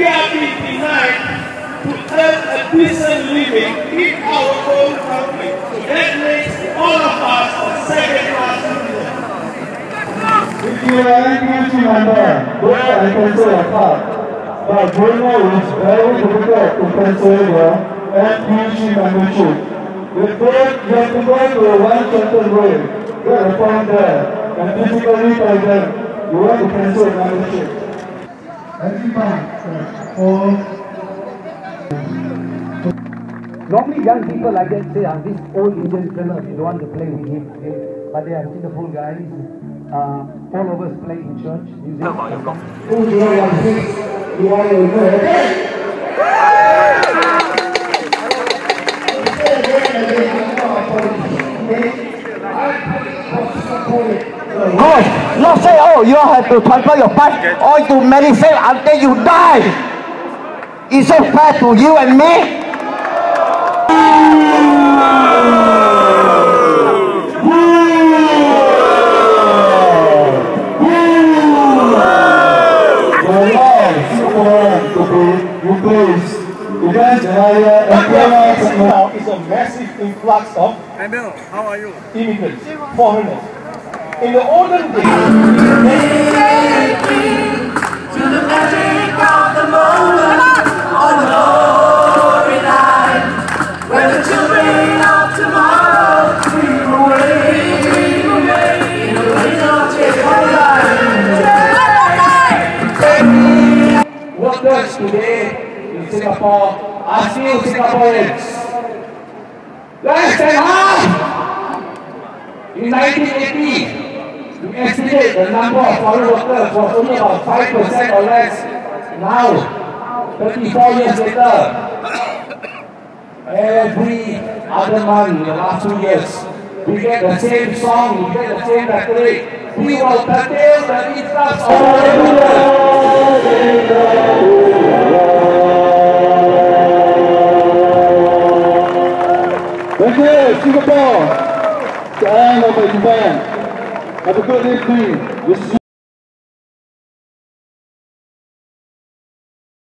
we are being denied to earn a decent living in our own country. So that makes all of us second-class citizens. If you are an NPC member, go and cancel your card. But you know it's very difficult to cancel your NPC membership. With that, you have to go to one certain way, get a form there, and physically tell them you want to cancel membership. Every time, normally young people like that say, this old Indian fella, you don't want to play with him. Okay? But they are beautiful guys. All of us play in church. Music. Not say, oh, you have to transfer your part or to manifest until you die. Is it fair to you and me? Now is a massive influx of immigrants, foreigners. In the olden days, to the magic of the moment on the glory night, where the children of tomorrow dream away in a rain of children. Workers today in Singapore are still Singaporeans. Less than half! In 1980, we estimate the number of foreign workers was only about 5% or less. Now, 34 years later, every other month in the last 2 years, we get the same song, we get the same rhetoric. We will curtail the influx of foreign workers. Thank you, Singapore. The end of the event. Have a good evening.